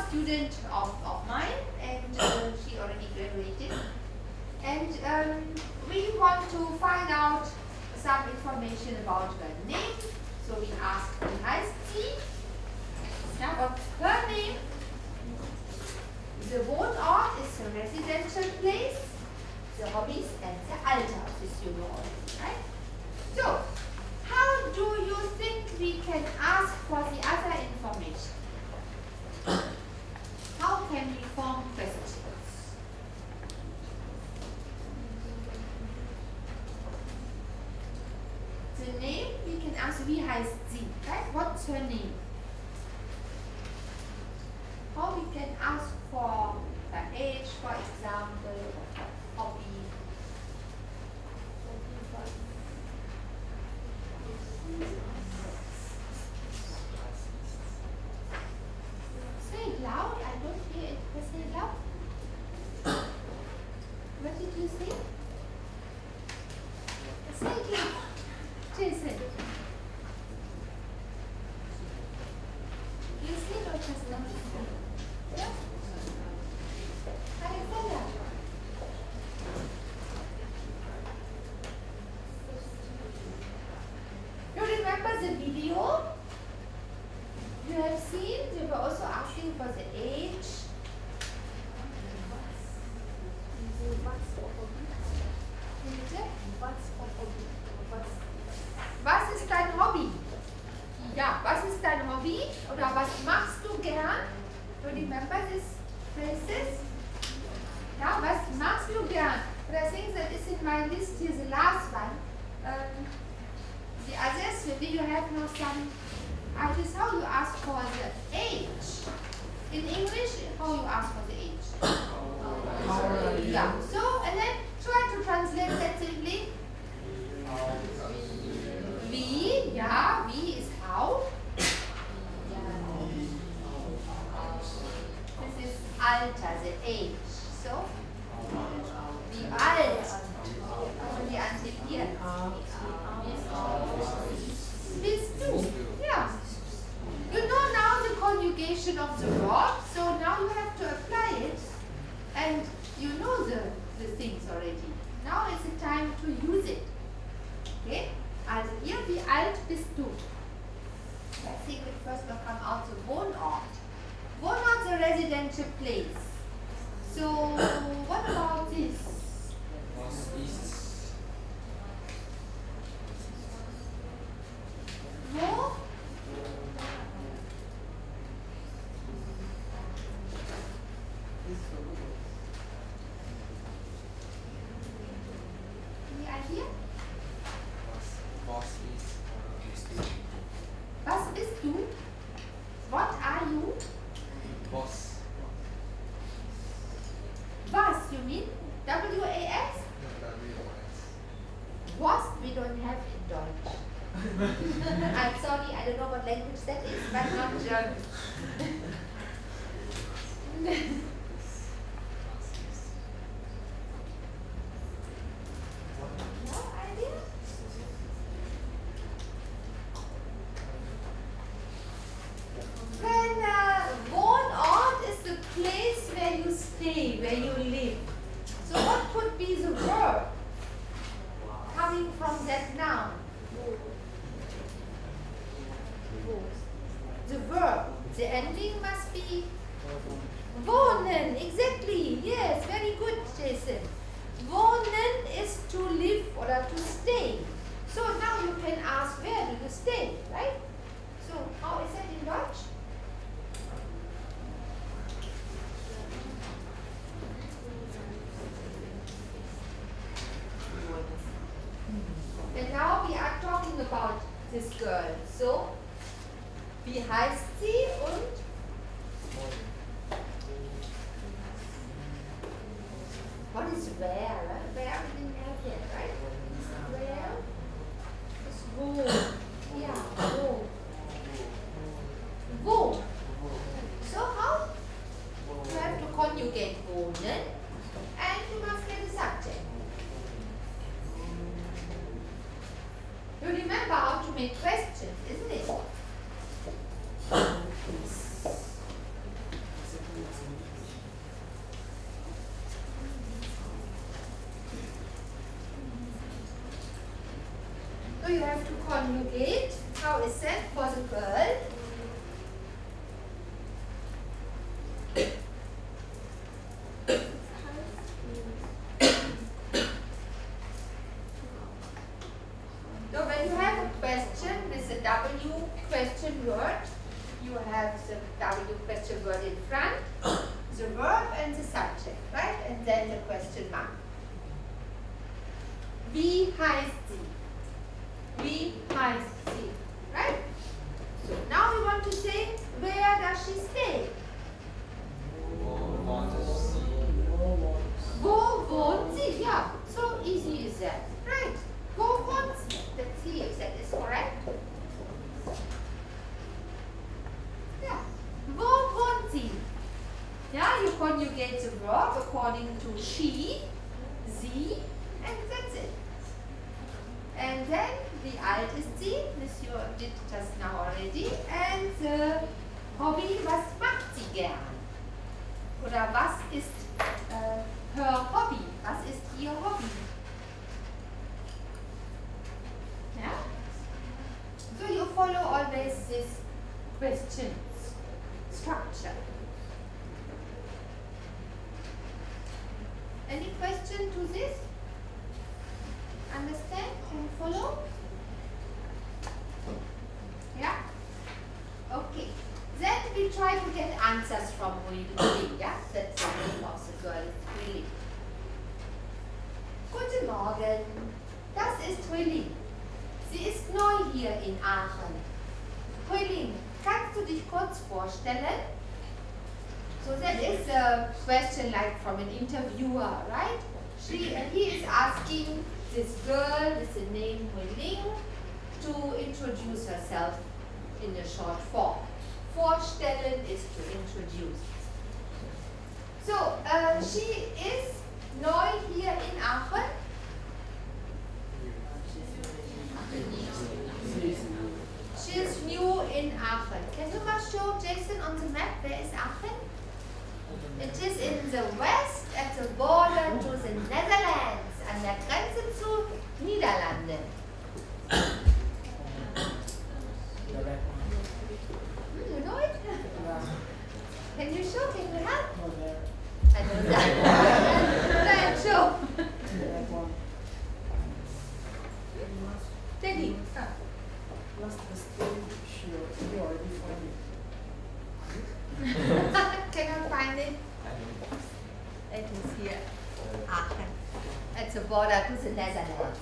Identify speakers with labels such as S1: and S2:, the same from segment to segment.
S1: student of mine, and she already graduated. And we want to find out some information about her name. So we ask, wie heißt sie? Now, what's her name? The Wohnort is the residential place, the hobbies, and the Alter. This you know already, right? So, how do you think we can ask for the other information? How can we form questions? The name, we can ask, wie heißt sie, right? What's her name? How we can ask for her age, for example, or her hobby. Say it loud, I don't hear it. Say it loud. What did you say? Say it loud. Jason. You see it or just not? Yeah? Alexander. You remember the video you have seen? They were also asking for the age. Was ist dein Hobby? Ja, was ist dein Hobby? Oder was machst du gern? Do you remember these phrases? Ja, was machst du gern? But I think that is in my list here, the last one. The others, maybe you have now some ideas how you ask for the age. In English, how you ask for the age? Yeah, so, and then try to translate that simply. Wie, ja, wie is how. This is Alter, the age. So, wie alt? Und die Antivieren. Bist du? Yeah. You know now the conjugation of the verb, so now you have to apply it, and you know the things already. Now is the time to use it. Okay? Also hier, wie alt bist du? I think it first will come out the Wohnort. Wohnort is a residential place. So what about this?
S2: Was ist?
S1: Wo? Any idea?
S2: Was ist?
S1: Was bist du? What are you?
S2: Was?
S1: Was, you mean? W-A-S? Was we don't have in Deutsch. I'm sorry, I don't know what language that is, but not German. No idea? When Wohnort is the place where you stay, where you live. So what could be the verb coming from that noun? The verb, the ending must be wohnen, exactly, yes, very good, Jason. Wohnen is to live or to stay. So now you can ask, where do you stay, right? So how is that in Deutsch? And now we are talking about this girl. So, wie heißt sie und what is where? Where we didn't have yet, right? Where is wo? Yeah, wo. Wo. So how? You have to conjugate wohnen and you must get a subject. You remember how to make questions, isn't it? to conjugate. How is that for the girl? So when you have a question with a W question word, you have the W question word in front, the verb and the subject, right? And then the question mark. Wie heißt sie? Wie heißt sie? Right? So now we want to say, where does she stay? Wo wohnt sie? Yeah, so easy is that. Right. Wo wohnt sie? Let's see if that is correct. Yeah. Wo wohnt sie? Yeah, you conjugate the verb according to she, sie, and that's it. And then wie alt ist sie? This you did just now already. And the hobby, was macht sie gern? Oder was ist her hobby? Was ist ihr Hobby? Yeah? So you follow always this questions structure. Any question to this? Understand? Can you follow? Yeah? Okay. Then we try to get answers from Willy. Yeah? That's the name of the girl, Willy. Guten Morgen. Das ist Willy. Sie ist neu hier in Aachen. Willy, kannst du dich kurz vorstellen? So that is a question like from an interviewer, right? He is asking this girl with the name Hui-Ling to introduce herself in a short form. Vorstellen is to introduce. So, she is neu hier in Aachen. She is new in Aachen. Can you mal show Jason on the map where is Aachen? It is in the west at the border to the Netherlands, an der Grenze zu Niederlanden. You know it? Can you show? Can you help? I don't know. Let's show. Teddy. Can I find it? It is here. Aachen. It's a border to the Netherlands.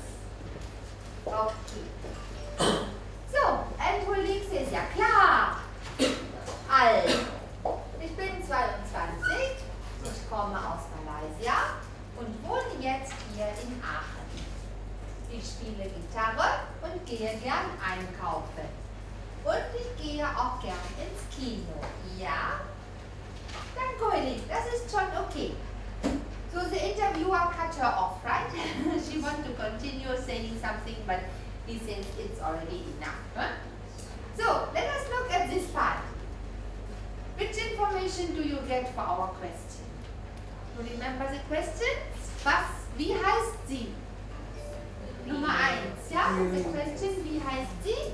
S1: Okay. So, and Hui-Ling says, ja klar. Also, ich bin 22, ich komme aus Malaysia und wohne jetzt hier in Aachen. Ich spiele Gitarre und gehe gern einkaufen. Und ich gehe auch gern ins Kino. Ja? Danke, Hui-Ling, das ist schon okay. So the interviewer cut her off, right? She wants to continue saying something, but he says it's already enough. Huh? So, let us look at this part. Which information do you get for our question? You remember the questions? Wie heißt sie? Nummer 1, ja? The question, wie heißt sie?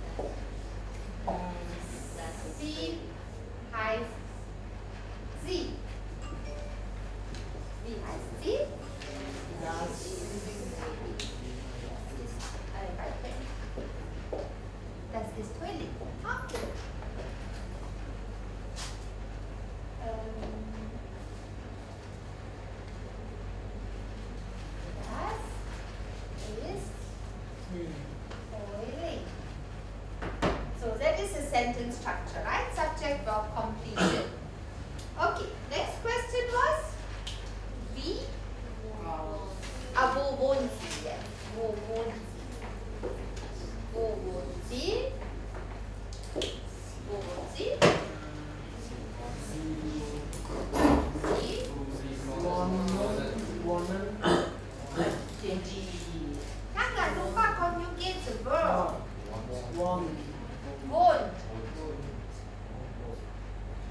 S1: Sie heißt sie. Wie heißt sie? Das ist Hui-Ling. Okay. Das ist Hui-Ling. So that is a sentence structure, right? Subject, verb, completion. Okay, next question was? Wie? Wo wohnt sie jetzt? Wo wohnt sie? Wo wohnt sie? Wo wohnt sie? Tanga, super, conjugate the verb. Wohnt.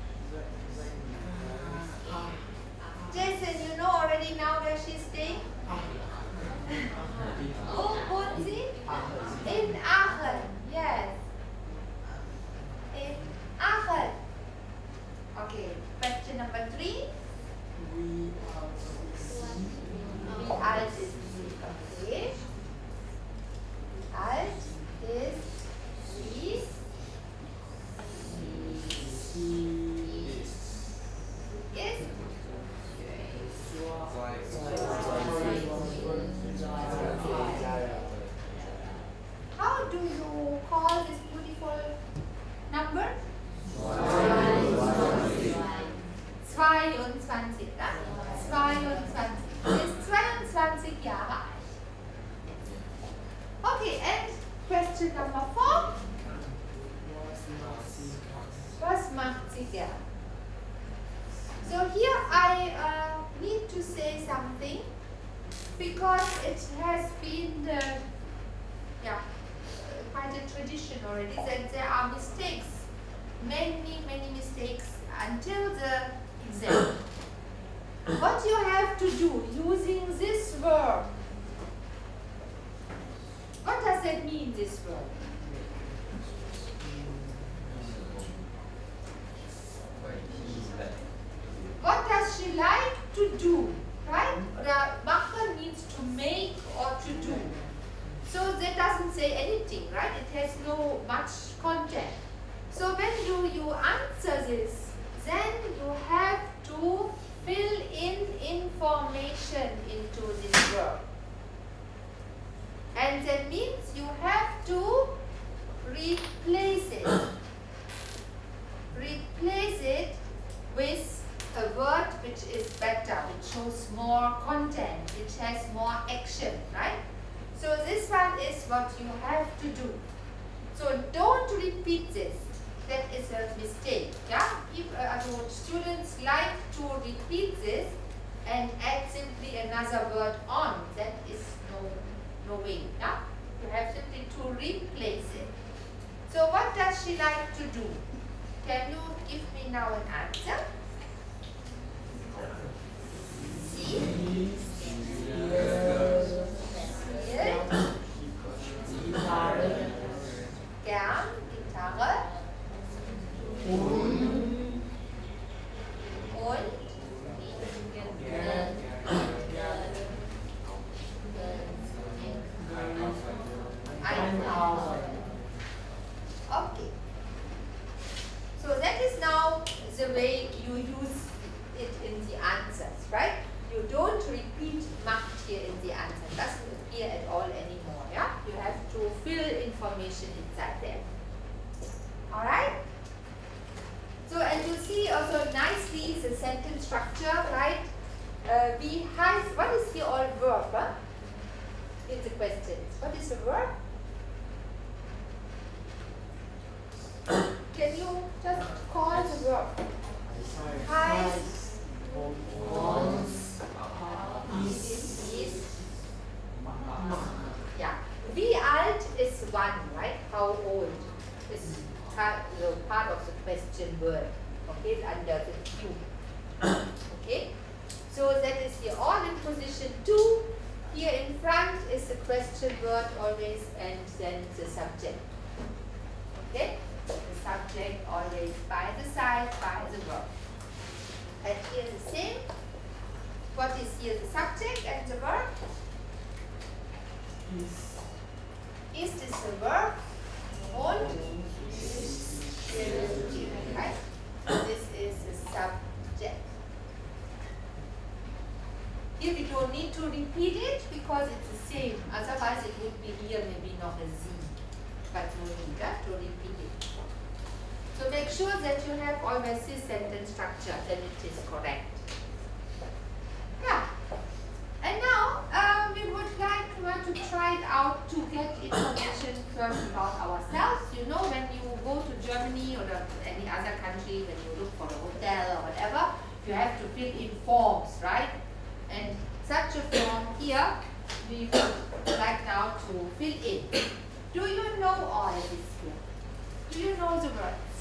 S1: Okay, question number 3.
S3: Wie alt ist sie?
S1: Wie alt ist sie? Okay. Wie alt ist sie?
S3: Sie
S2: Ist.
S1: Ist. How do you call this beautiful number? 22, ja? 22. Sie ist 22 Jahre alt. Okay, and question number 4. Was macht sie gern? So here I need to say something because it has been quite a tradition already that there are mistakes, many mistakes until the exam. What you have to do using this verb? What does that mean, this verb? What does she like to do? Right? Machen means to make or to do. So that doesn't say anything, right? It has no much content. So when you answer this, then you have to fill in information into this verb. And that means you have to replace it. Replace it with a word which is better, which shows more content, which has more action, right? So this one is what you have to do. So don't repeat this. That is a mistake. Yeah? People, students like to repeat this and add simply another word on. That is no way. Yeah? You have simply to replace it. So what does she like to do? Can you give me now an answer? Sie gern Gitarre und einkaufen. Okay. So that is now the way you use it in the answers, right? You don't repeat macht here in the answer. It doesn't appear at all anymore. Yeah? You have to fill information inside there. Alright? So, and you see also nicely the sentence structure, right? Wie heißt, what is here all verb? Huh? In the questions. What is the verb? Can you just call the verb? Heißt. Ist. Yeah. Wie alt is one, right? How old is part of the question word. Okay, under the Q. Okay. So that is here all in position 2. Here in front is the question word always, and then the subject. Okay? The subject always by the side, by the verb. And here the same. What is here the subject and the verb? Ist is the verb. Und right? This is the subject. Here we don't need to repeat it because it's the same. Otherwise it would be here maybe not a Z. But no need to repeat it. So make sure that you have always this sentence structure, then it is correct. Yeah. And now we would like to try it out to get information first about ourselves. You know, when you go to Germany or any other country, when you look for a hotel or whatever, you have to fill in forms, right? And such a form here, we would like now to fill in. Do you know all this here? Do you know the words?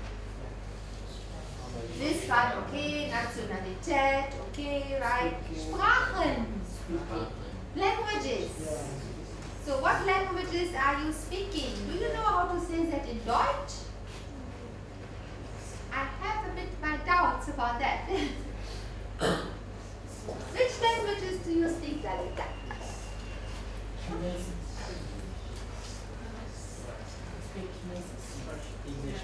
S1: This one, okay, Nationalität, okay, right? Sprachen, languages. So what languages are you speaking? Do you know how to say that in Deutsch? I have a bit my doubt. for that. Which languages do you speak, Lalita?
S3: Chinese. Speak Chinese. English.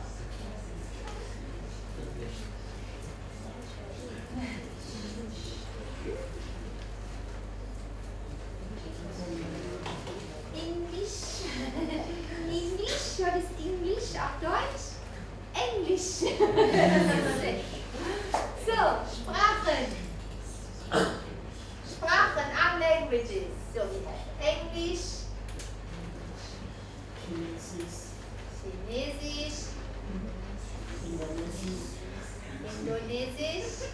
S1: English. English. What is English auf Deutsch? English. So, Sprachen. Sprachen are languages. So we have English,
S3: Chinesisch.
S1: Chinesisch, Indonesisch,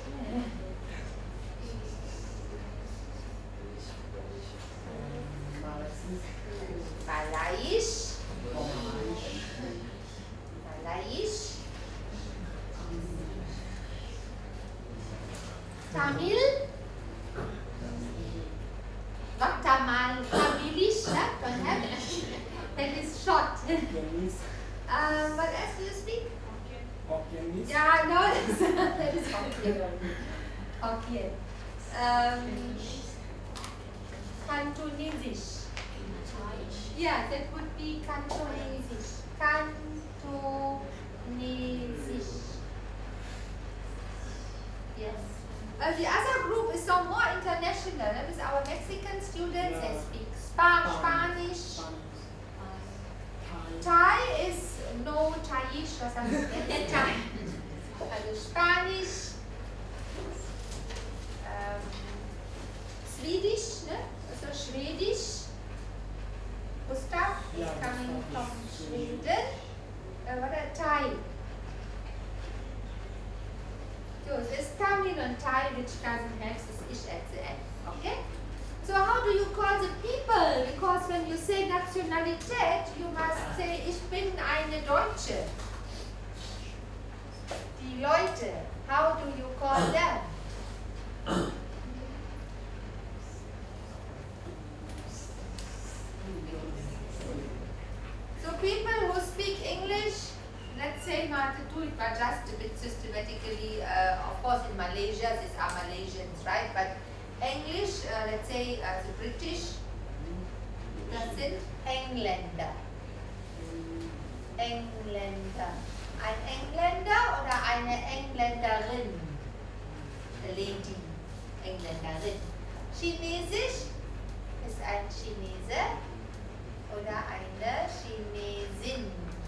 S1: Malaiisch, Tamil, not Tamilish, don't have that is short.
S3: Vietnamese.
S1: What else do you speak?
S3: Vietnamese.
S1: Yeah, no, that is Hokkien. Hokkien. Cantonesisch. Yeah, that would be Cantonesisch. Cantonesisch. Yes. The other group is so more international. With our Mexican students, they speak Spanish. Thai is no Thaiish, was heißt das? Thai. Also Spanisch, Swedish, ne? Also Schwedisch. Gustav is coming from Sweden. What are Thai? So there's Tamil and Thai which doesn't have this ish at the end. Okay? So how do you call the people? Because when you say Nationalität, you must say, ich bin eine Deutsche. Die Leute, how do you call them? So people who speak English, let's say to do it but just a bit systematically, of course in Malaysia, these are Malaysians, right? But English, let's say the British, das sind Engländer. Engländer. Ein Engländer oder eine Engländerin? A lady, Engländerin. Chinesisch ist ein Chinese oder eine Chinesin.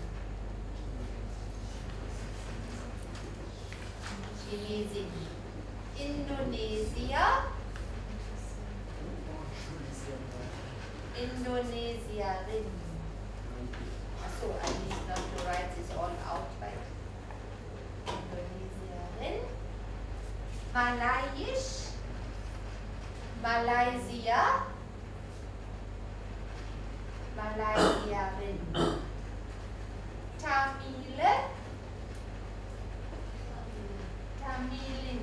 S1: Chinesin. Indonesia. Indonesiarin. So I need not to write this all out, right? Indonesiarin. Malaiisch. Malaysia. Malaysiarin. Tamile. Tamilin.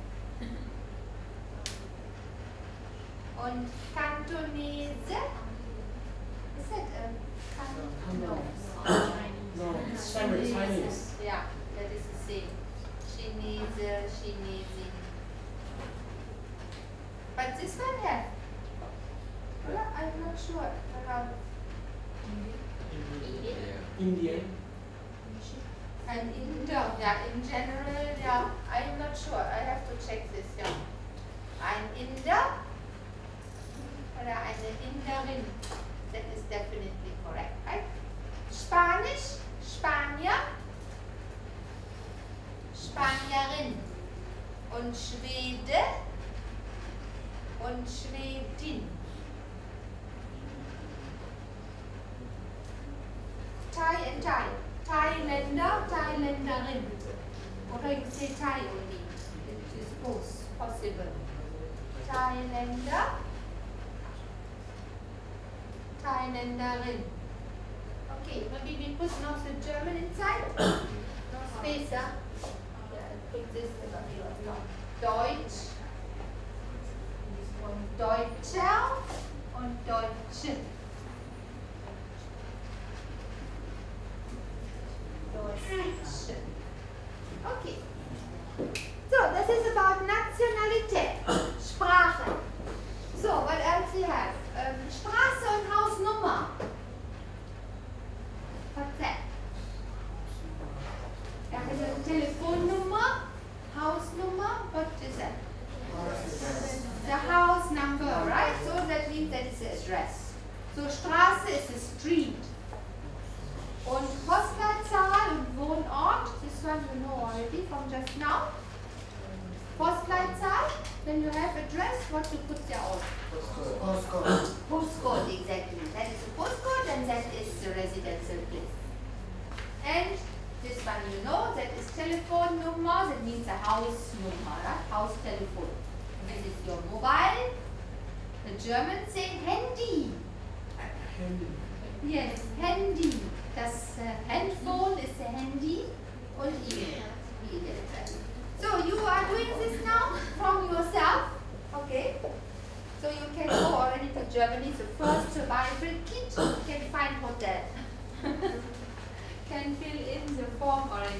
S1: Und Kantonese. Is that
S3: No, it's Chinese.
S1: Yeah, that is the same. Chinese, Chinesin. But this one have. Well, I'm not sure. Around
S3: Indian.
S1: and Indo, yeah, in general, yeah, I'm not sure. I have to check this, yeah. Ein Inder oder eine Inderin. That is definitely correct, right? Spanisch, Spanier, Spanierin. Und Schwede und Schwedin. Thai and Thai. Thailänder, Thailänderin. Or you say Thai only. It is both possible. Thailänder, Thailänderin. Okay, maybe we put now the German inside. No space, huh? Put this Deutsch und Deutscher und Deutsche. Deutsche. Okay. is a street. Und Postleitzahl und Wohnort, this one you know already from just now. Postleitzahl, when you have address, what you put there on?
S3: Postcode.
S1: Postcode, exactly. That is a postcode and that is the residential place. And this one you know, that is telephone number, that means a house number, right? House telephone. This is your mobile. The Germans say Handy.
S3: Handy.
S1: Yes, Handy. Das Handphone is a Handy und E-Mail. So you are doing this now from yourself, okay? So you can go already to Germany. The first survival kit, you can find hotel. Can fill in the form already.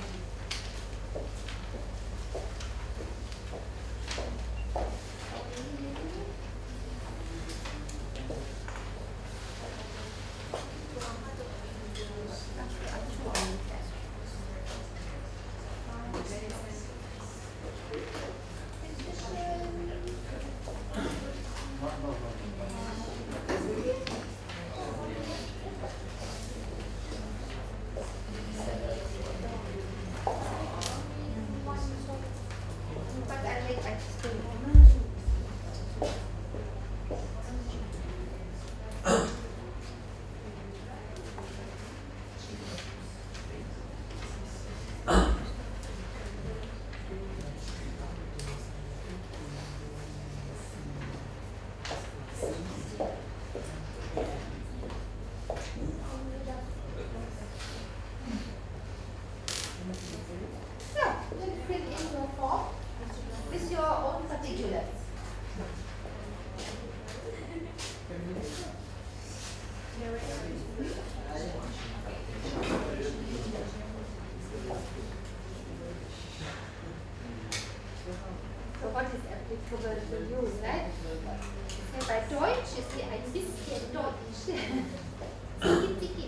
S1: Bei Deutsch ist sie ein bisschen deutsch. Zicki.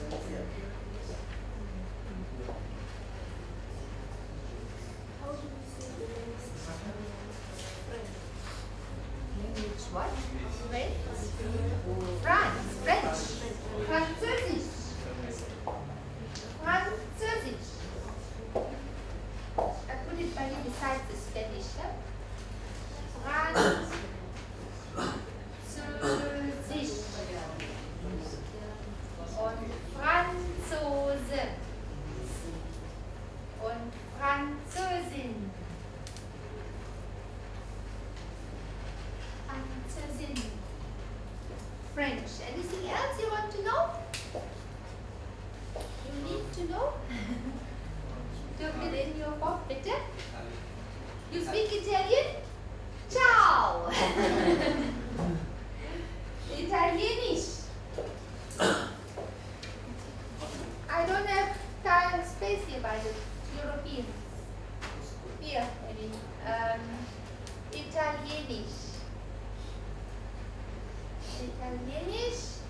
S1: Language what? French? French. Französisch. Französisch. I put it by you beside the Spanish. Französisch. Und Franzose. Und Französin. Französin. French. Anything else you want to know? You need to know? Look it in your book, bitte. You speak Italian? Ciao! Italienisch. I don't have time space here by the European. Here, maybe. Italienisch. Italienisch.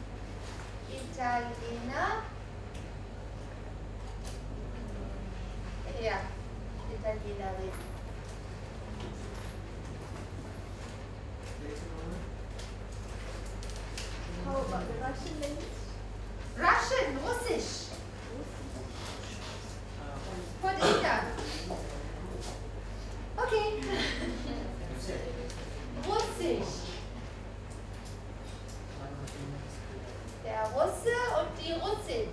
S1: Italiener. Yeah, Italienerin. How about the Russian language? Russian, Russisch. Put it down. Okay. Russisch. Der Russe und die Russin.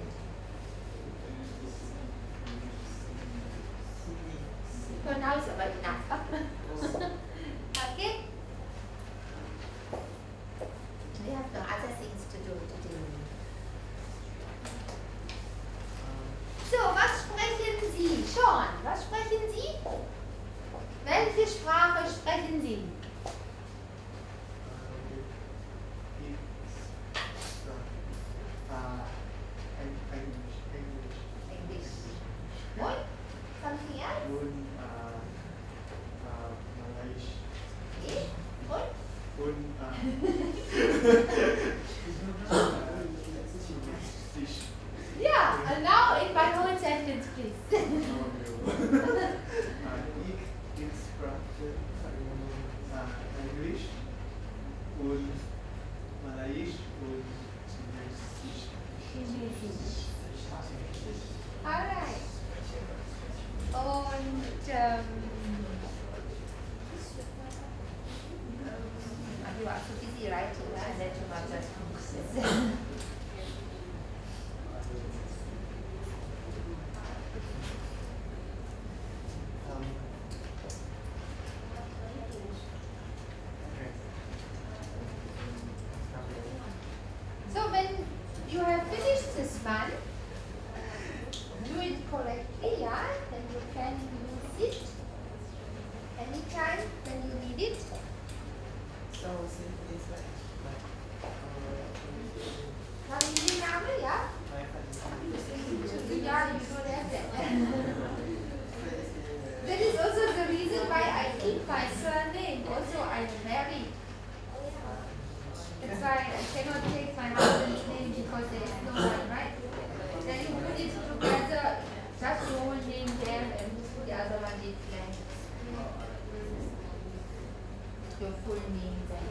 S1: For now it's about enough. Okay? We have no other things to do today. So, was sprechen Sie? Sean, was sprechen Sie? Welche Sprache sprechen Sie? English. What? Something else? Eh? What? Yeah, and now in my whole sentence, please. writing and let your mother. So when you have finished this one, do it correctly, yeah? Then you can use it anytime when you need it.
S3: So it's like
S1: Now you remember, yeah? Yeah, you don't have that. That is also the reason why I keep my surname. Also, I'm married. That's why I cannot take my husband's name because there is no one, right? Then you put it together, just your whole name there and the other one is blank. Your full name there.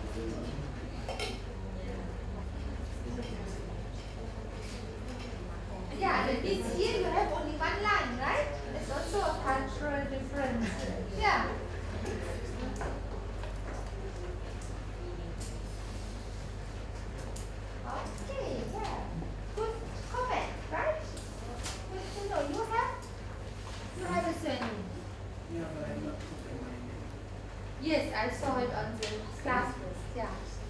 S1: Yeah, that means here you have only one line, right? It's also a cultural difference. Yeah. Okay, yeah. Good comment, right? Good to know. You have a surname.
S3: yeah, but I'm not putting my name.
S1: Yes, I saw it on the class list, yeah.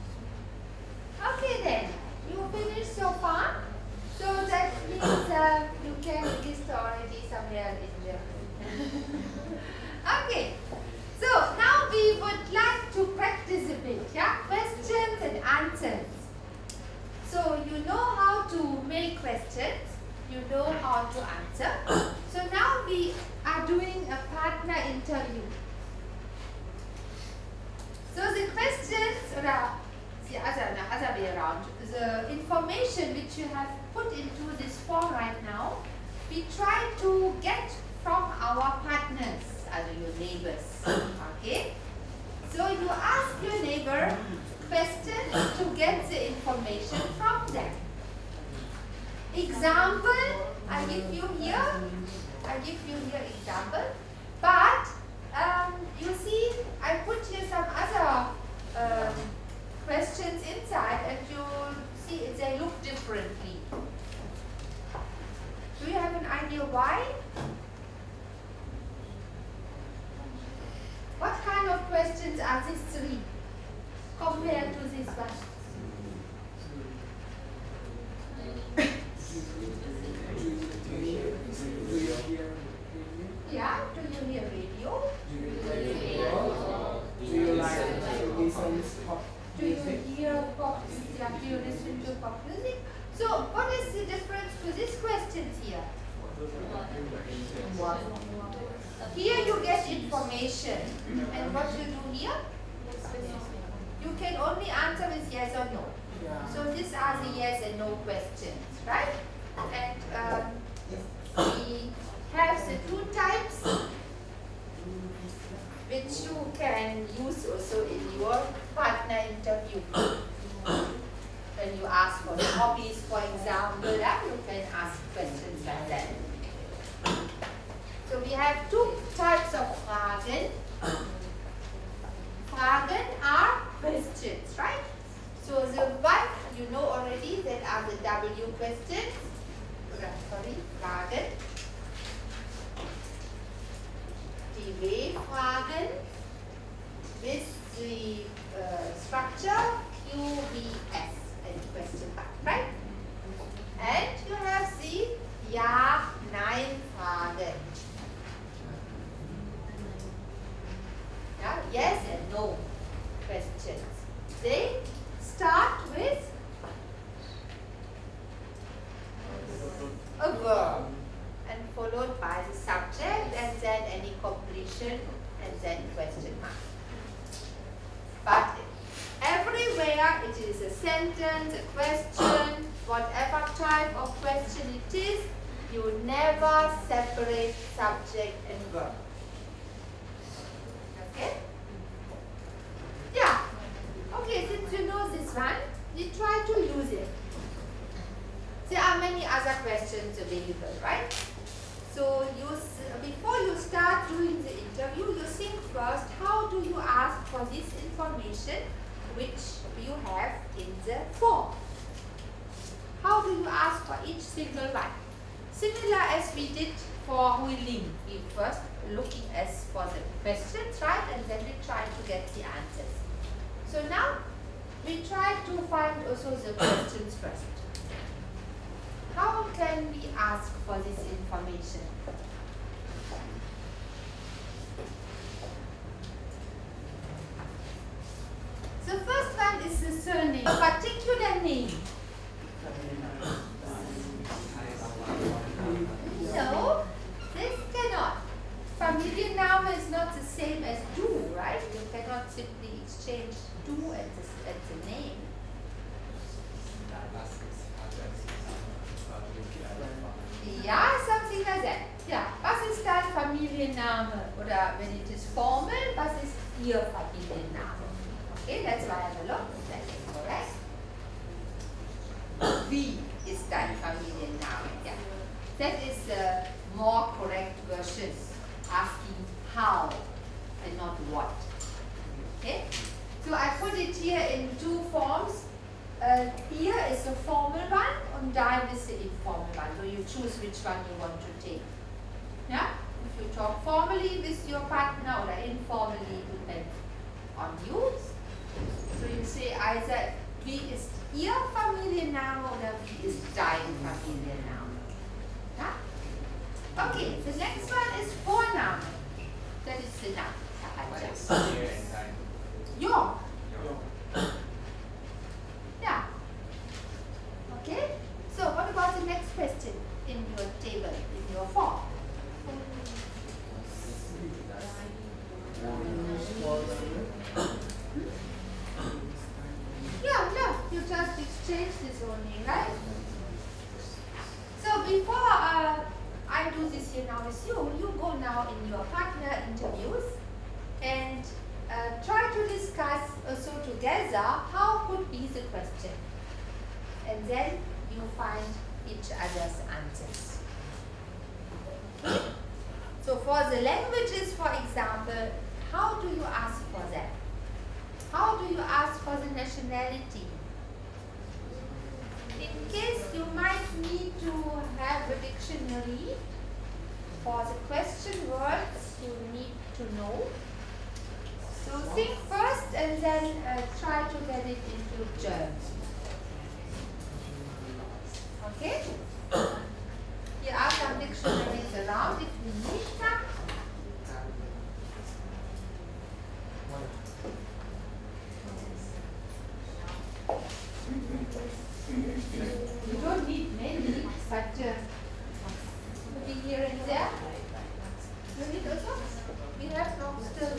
S1: Okay then, you finished so far. So that means you can register already somewhere in Germany. Okay, so now we would like to practice a bit, yeah? Questions and answers. So you know how to make questions, you know how to answer. So now we are doing a partner interview. So the questions, or the other way around, the information which you have put into this form right now, we try to get from our partners, your neighbors. Okay? So you ask your neighbor questions to get the information from them. Example, I give you here example, but you see, I put here some other questions inside and you'll see they look differently. Do you have an idea why? What kind of questions are these three compared to this one?
S3: Do you hear radio?
S1: Yeah, do you hear radio?
S3: Do you like to listen to pop
S1: Do you
S3: music?
S1: hear pop music? Yeah, do you listen to pop music? So what is the difference to these questions here? Here you get information, and what you do here? You can only answer with yes or no.
S3: Yeah.
S1: So these are the yes and no questions, right? And we have the two types which you can use also in your partner interview. When you ask for hobbies, for example, you can ask questions like that. So we have two types of Fragen. Fragen are questions, right? So the one you know already that are the W questions. Sorry, Fragen. Die W-Fragen with the structure QBS and question mark, right? And you have the Ja-Nein-Fragen. Yeah, yes and no questions. They start with a verb and followed by the subject and then any completion and then question mark. But everywhere it is a sentence, a question, whatever type of question it is, you never separate subject and verb. Okay? Yeah. Okay, since you know this one, you try to use it. There are many other questions available, right? So before you start doing the interview, you think first, how do you ask for this information? which you have in the form. How do you ask for each single one? Similar as we did for Hui Ling. We first looking as for the questions, right? And then we try to get the answers. So now we try to find also the questions first. How can we ask for this information? The first one is the surname, particular name. No, this cannot. Familiar noun is not the same as du, right? You cannot simply exchange du as the name. Ja, something like that. Ja, was ist dein Familienname? Oder wenn it is formal, was ist Ihr Familienname? Okay, let's have a look. That is correct. Wie ist dein Familienname? Yeah. That is the more correct version, asking how and not what. Okay? So I put it here in two forms. Here is the formal one and dein is the informal one. So you choose which one you want to take. Yeah? If you talk formally with your partner or informally, depends on you. So you say either wie ist Ihr Familienname oder wie ist dein Familienname. Yeah? Okay, the next one is Vorname. That is the noun. Your. Yeah. Okay. So what about the next question in your table, in your form? Yeah, you just exchange this only, right? So before I do this here now with you, you go now in your partner interviews and try to discuss also together how could be the question. And then you find each other's answers. Okay? So for the languages, for example, how do you ask for that? How do you ask for the nationality? In case you might need to have a dictionary for the question words you need to know. So think first and then try to get it into German. Okay? Here are some dictionaries around if you need some. You don't need many, but maybe here and there. You need also? We have no still.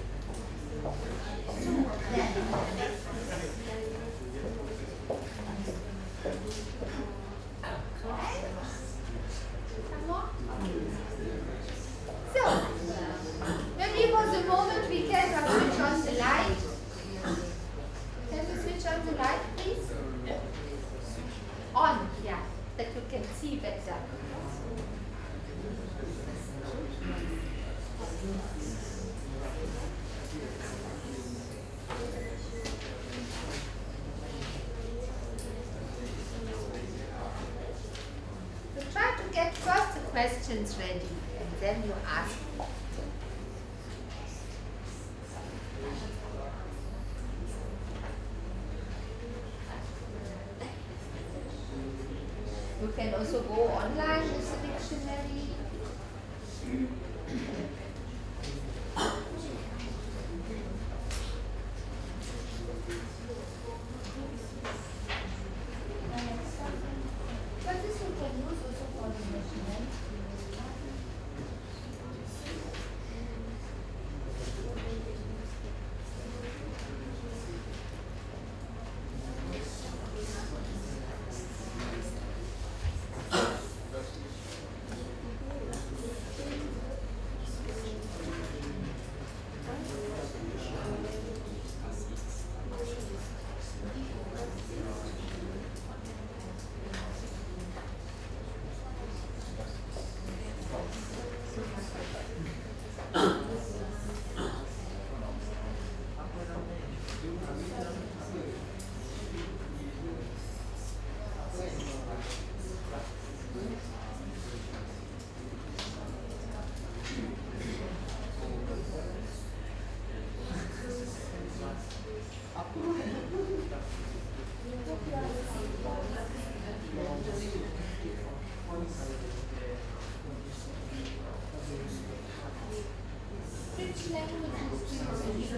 S1: Some more? So, maybe for the moment we can switch on the light. Can we switch on the light, please? On, yeah, that you can see better. So try to get first the questions ready and then you ask. You can also go online with the dictionary. But this you can use also for the nationality. Which language is this?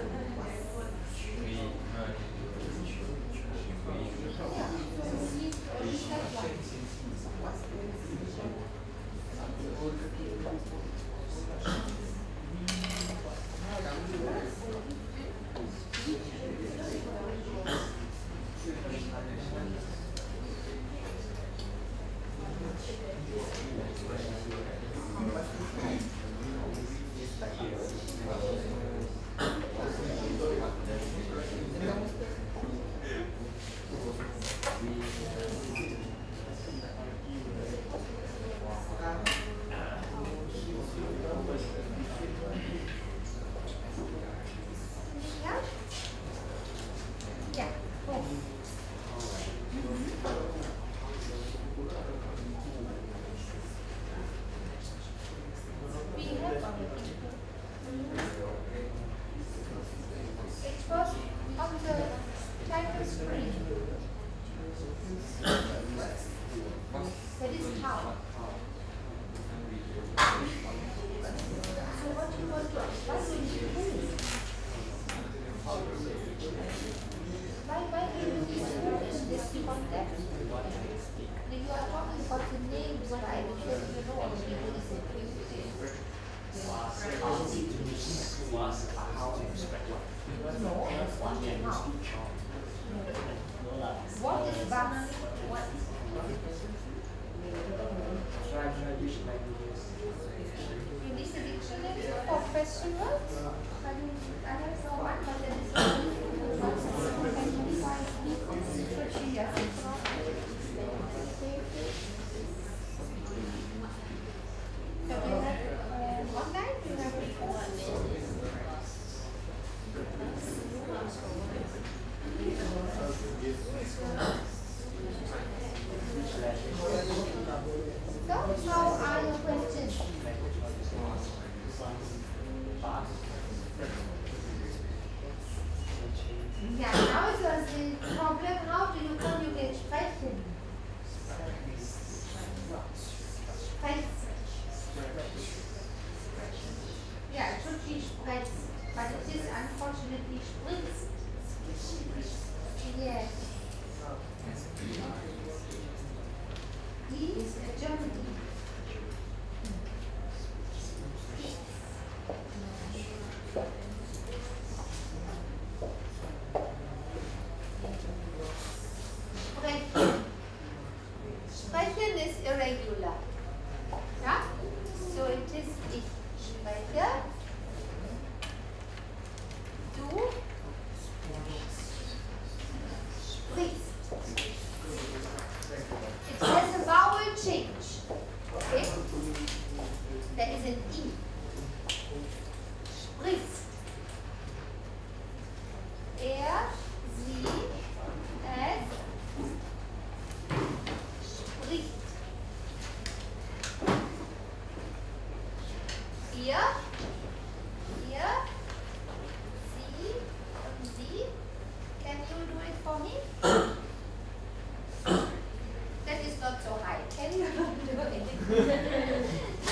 S1: What is bus? You need a dictionary for festivals? I have no one, but there is online? You have So, how are your questions? Yeah, now it was the problem, how do you conjugate sprechen? Yeah, it should be spritzt, but it is unfortunately spritzt. Yes. East Germany. Sprechen is irregular. Yeah? So it is ich spreche, du sprichst. It has a vowel change. Okay? There is an I. Sprichst. Er, sie, es spricht. Ihr, sie und sie. Can you do it for me? That is not so high. Can you do it?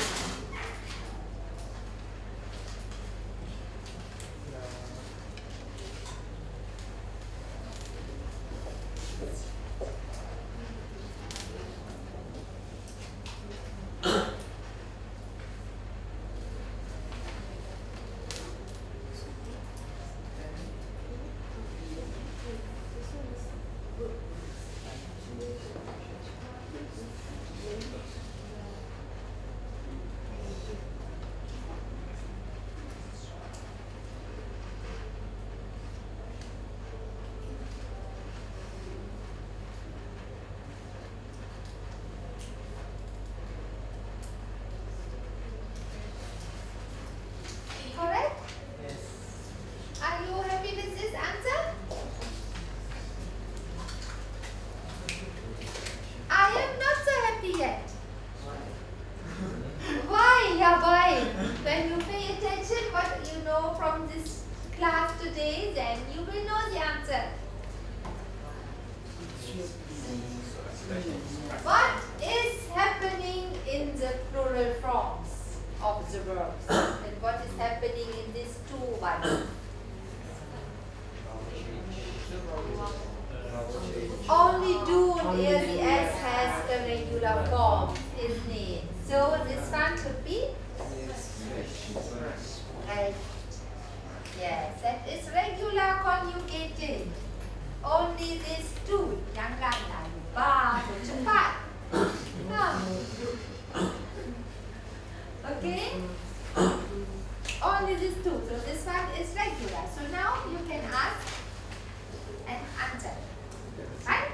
S1: Correct? Yes. Are you happy with this answer? I am not so happy yet. Why? Yeah, why? When you pay attention what you know from this class today, then you will know the answer. What is happening in the plural forms of the verbs? what is happening in these two ones? Only Dune LDS has a regular form, isn't it? So this one could be right. Yes, that is regular conjugated. Only these two. Yang lain dah lupa, cepat. Okay? Only these two. So this one is regular. So now you can ask and answer. Right?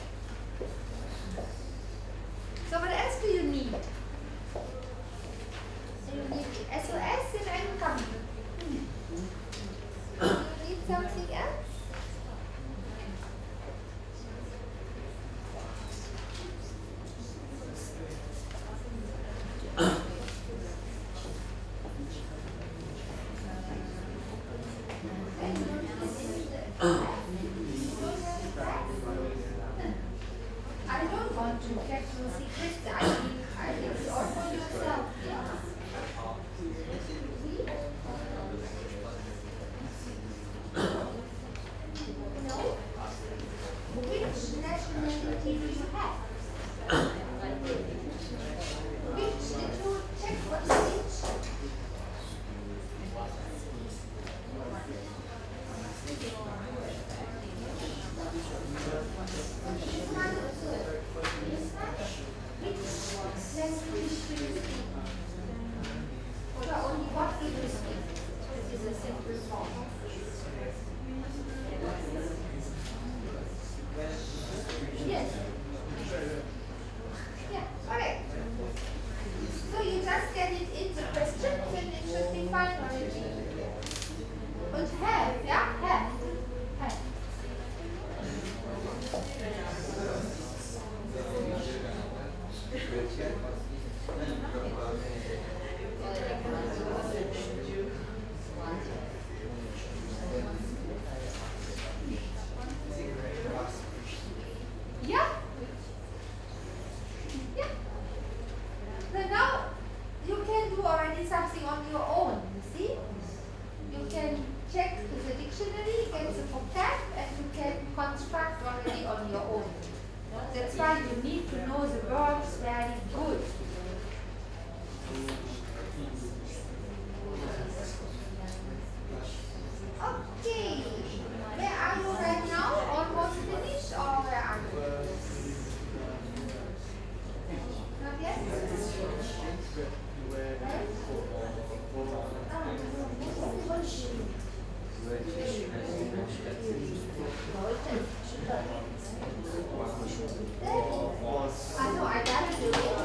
S1: So what else do you need? So you need SOS and income. Do you need something else? I don't want to get your secrets. I think it's all for yourself. No? Which nationality do you have? Which did you check what stage? Only what do you speak? This is a simple form. Yes. Yeah, correct. So you just get it in the questions and it should be fine already. But have, yeah? Have. Yeah. Yeah. So now you can do already something on your own, you see? You can check the dictionary, get the vocab, and you can construct already on your own. That's why you need to know the verbs very good. Okay. Where are you right now? Almost finished or where are you? Not yet? I know, I gotta do it.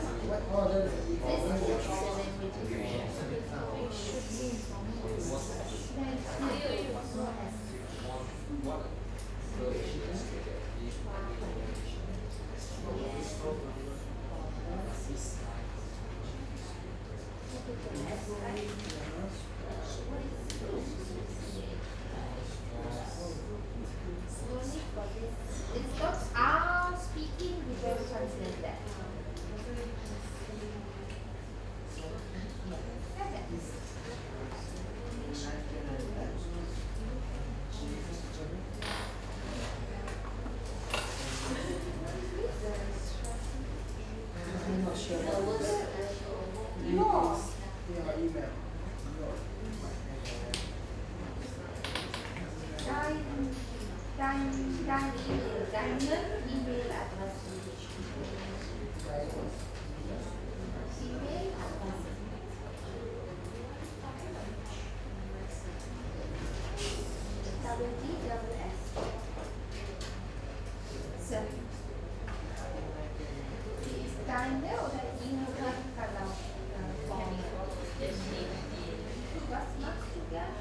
S1: It's not our speaking, we will translate that.
S3: I'm not sure.
S1: Yours.
S3: Your email.
S1: Deinen E-Mail-Adresse. So. Deine oder ihre Verlauf? Was machst du gerne?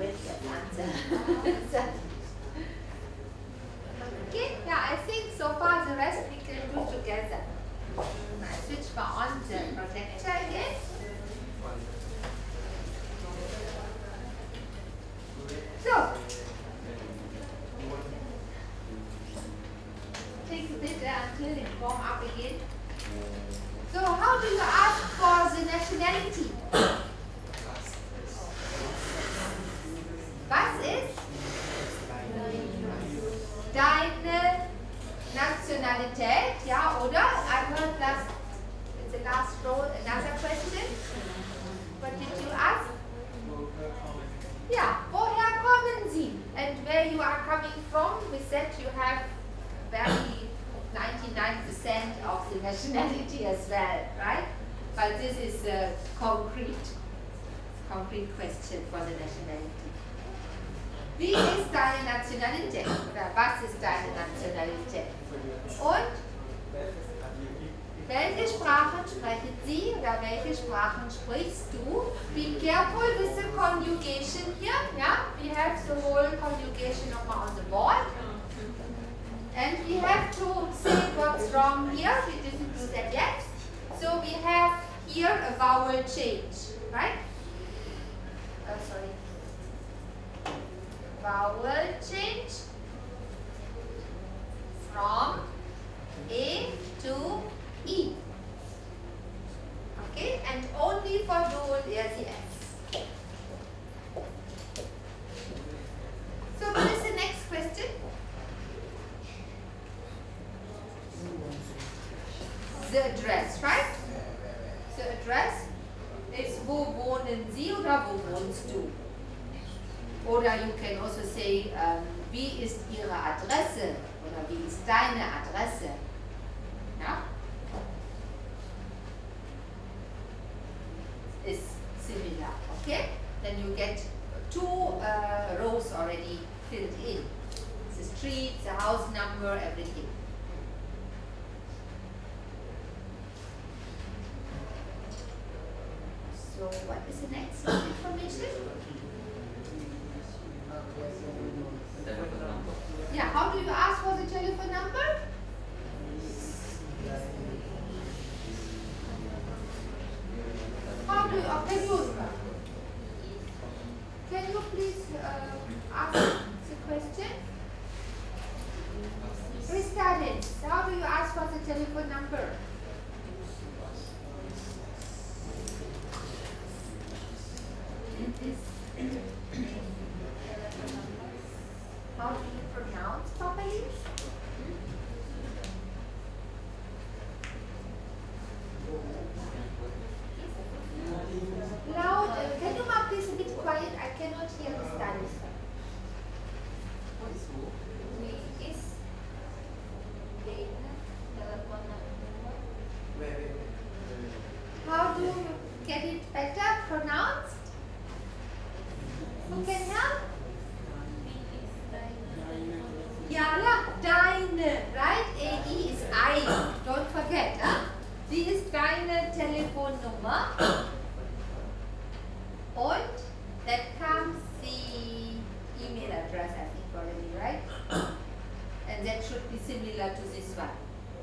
S1: already have the answer. So, okay, yeah, I think so far the rest we can do together. I switch on the projector again. So, take a bit until it warm up again. So, how do you ask for the nationality? Was ist deine Nationalität? Ja, oder? I heard last, in the last row another question. What did you ask? Yeah, woher kommen Sie? And where you are coming from, we said you have very 99% of the nationality as well, right? But this is a concrete question for the nationality. Wie ist deine Nationalität? Oder was ist deine Nationalität? Und welche Sprachen sprechen Sie oder welche Sprachen sprichst du? Be careful with the conjugation here. Yeah? We have the whole conjugation nochmal on the board. And we have to say what's wrong here. We didn't do that yet. So we have here a vowel change, right? Oh, sorry. Vowel change from A to E. Okay, and only for dual there's the S. So what is the next question? The address, right? The address is wo wohnen Sie oder wo wohnst du? Oder you can also say, wie ist Ihre Adresse? Oder wie ist deine Adresse? Ja? Is similar, okay? Then you get two rows already filled in. The street, the house number, everything. So what is the next information? Yeah, how do you ask for the telephone number? How do you, can you please ask the question? Restart it. How do you ask for the telephone number? How do you pronounce properly? Loud. Can you mark this a bit quiet? I cannot hear the studies. How do you get it better pronounced? Who can help? Ja, deine, right? AE is I. Don't forget, huh? Die ist deine Telefonnummer. Und that comes the email address, I think already, right? And that should be similar to this one.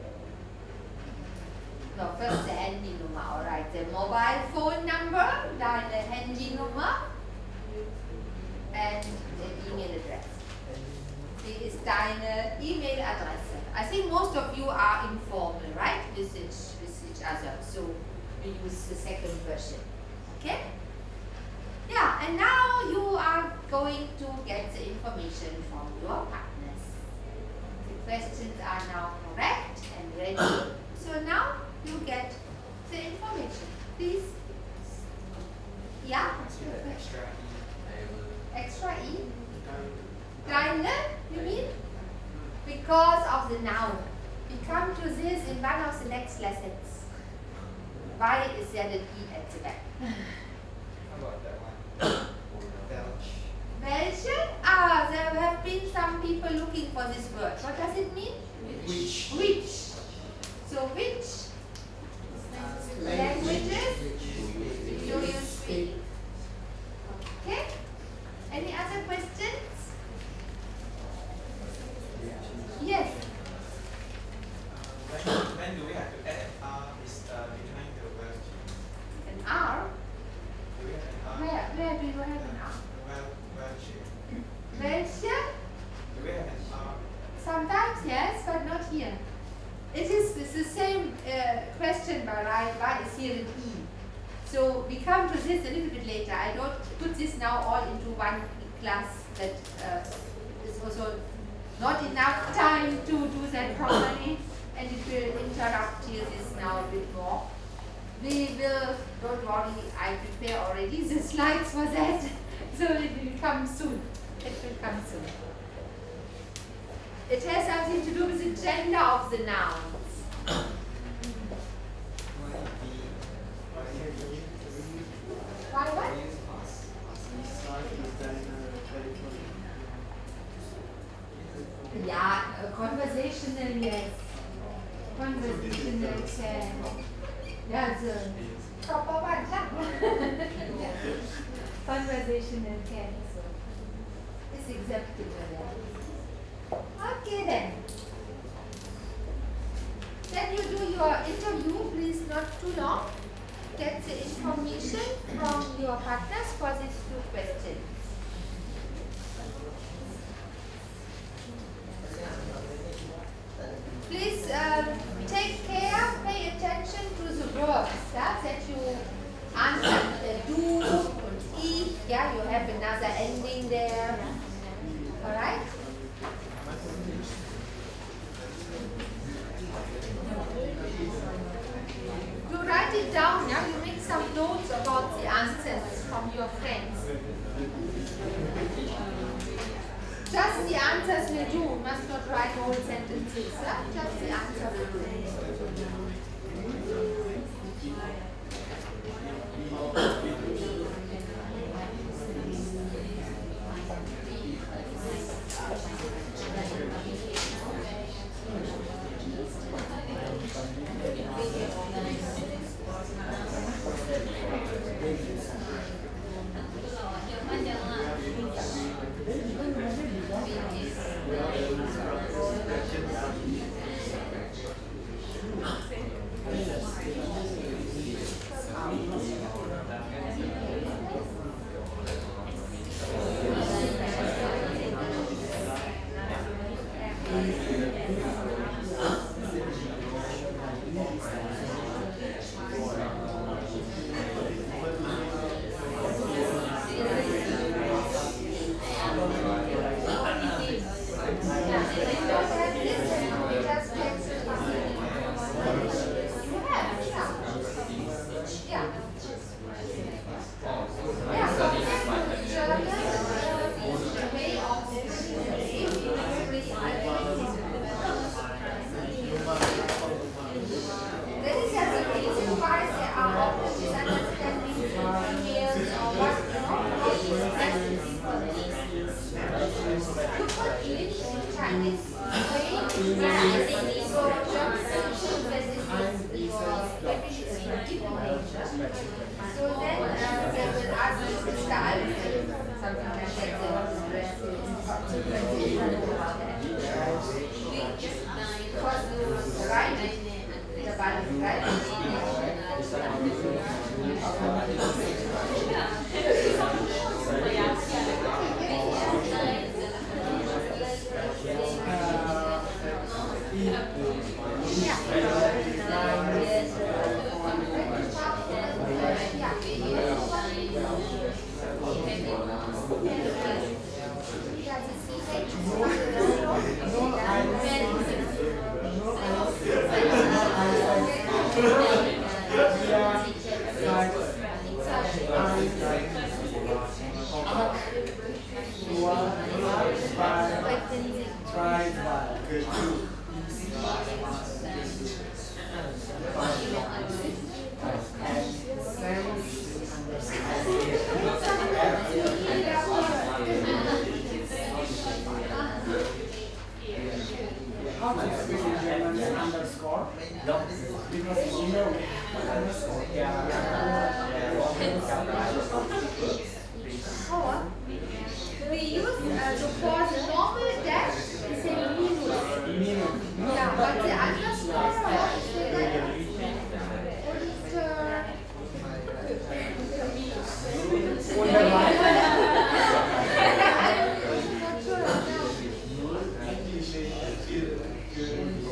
S1: No, first the Handynummer, alright. The mobile phone number, deine Handynummer, and the email address. Die ist deine E-Mail-Adresse. I think most of you are informal, right? With each other. So we use the second version. Okay? Yeah, and now you are going to get the information from your partners. The questions are now correct and ready. So now you get the information. Please. Yeah?
S2: Extra E.
S1: Extra E? Deine, you mean? Because of the noun. We come to this in one of the next lessons. Why is there the E at the back?
S2: How about that one? Belch.
S1: Welche? Ah, there have been some people looking for this word. What does it mean?
S2: Which?
S1: Which. So which languages do you speak? Okay? Any So we come to this a little bit later. I don't put this now all into one class. That is also not enough time to do that properly, and it will interrupt you this now a bit more. We will, don't worry, I prepare already the slides for that, so it will come soon. It will come soon. It has something to do with the gender of the nouns. Why what? Yeah, conversational, yes. Conversational can. Yeah, the proper one. Yeah. Conversational can. So it's acceptable. Okay then. Then you do your interview, please not too long. Get the information from your partners for these two questions. Please take care, pay attention to the verbs, yeah, that you answer. Do and eat, yeah, you have another ending there. Alright? You write it down, yeah, you make some notes about the answers from your friends. Just the answers will do. You must not write whole sentences. Huh? Just the answer will do.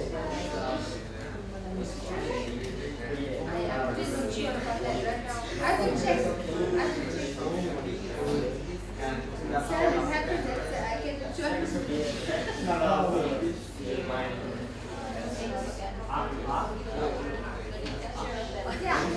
S1: I will check. I will check. Sir, I'm happy that I can join. Yeah.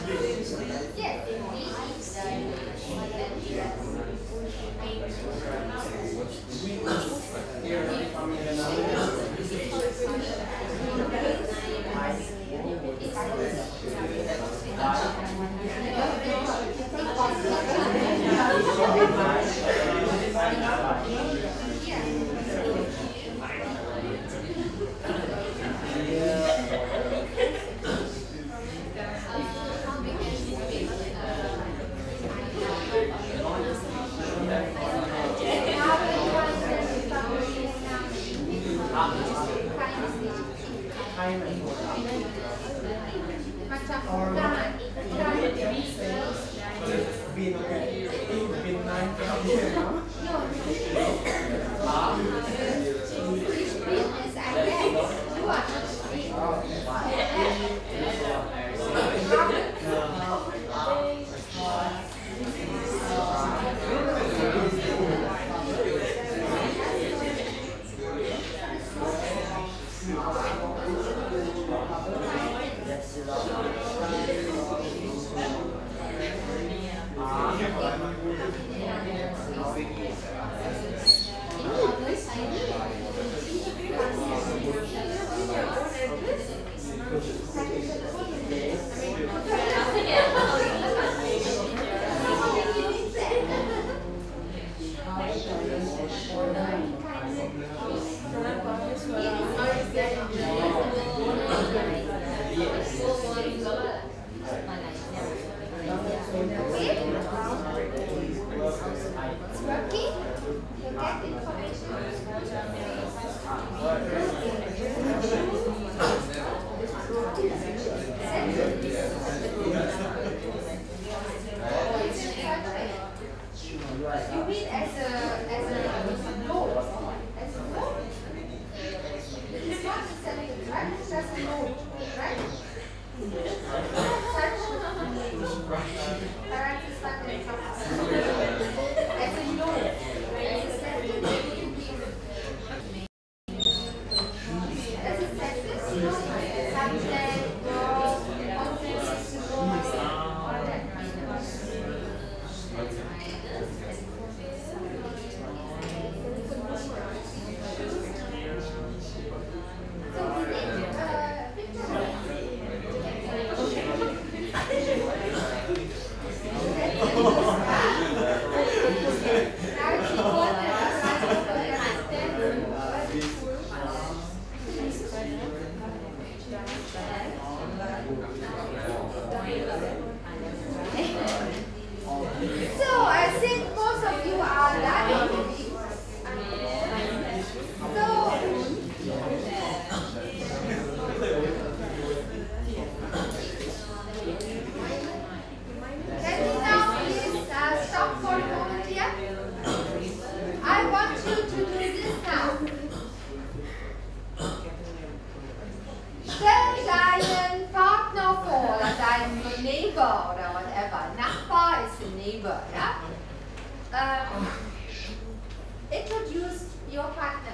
S1: Introduce your partner.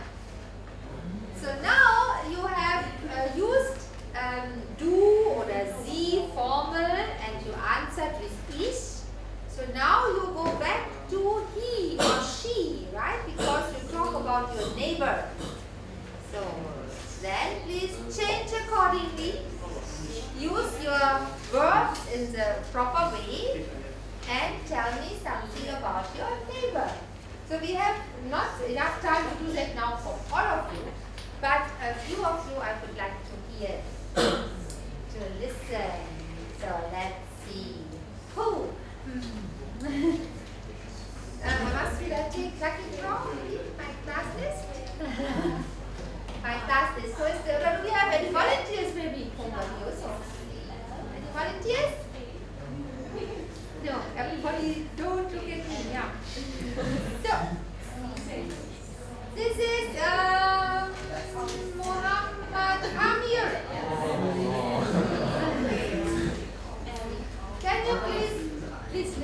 S1: So now you have used du or sie formal and you answered with ich. So now you go back to he or she, right? Because you talk about your neighbor. So then please change accordingly. Use your verbs in the proper way and tell me something about your neighbor. So we have not enough time to do that now for all of you, but a few of you I would like to hear, to listen. So let's see. Who? Must we take lucky draw? My class list? My class list. So do we have any volunteers maybe? Any volunteers? No, everybody don't look at me, yeah. So, this is Muhammad Amir. Can you please